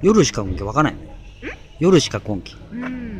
夜しか来んけわかんない。夜しか来んけ。 うん。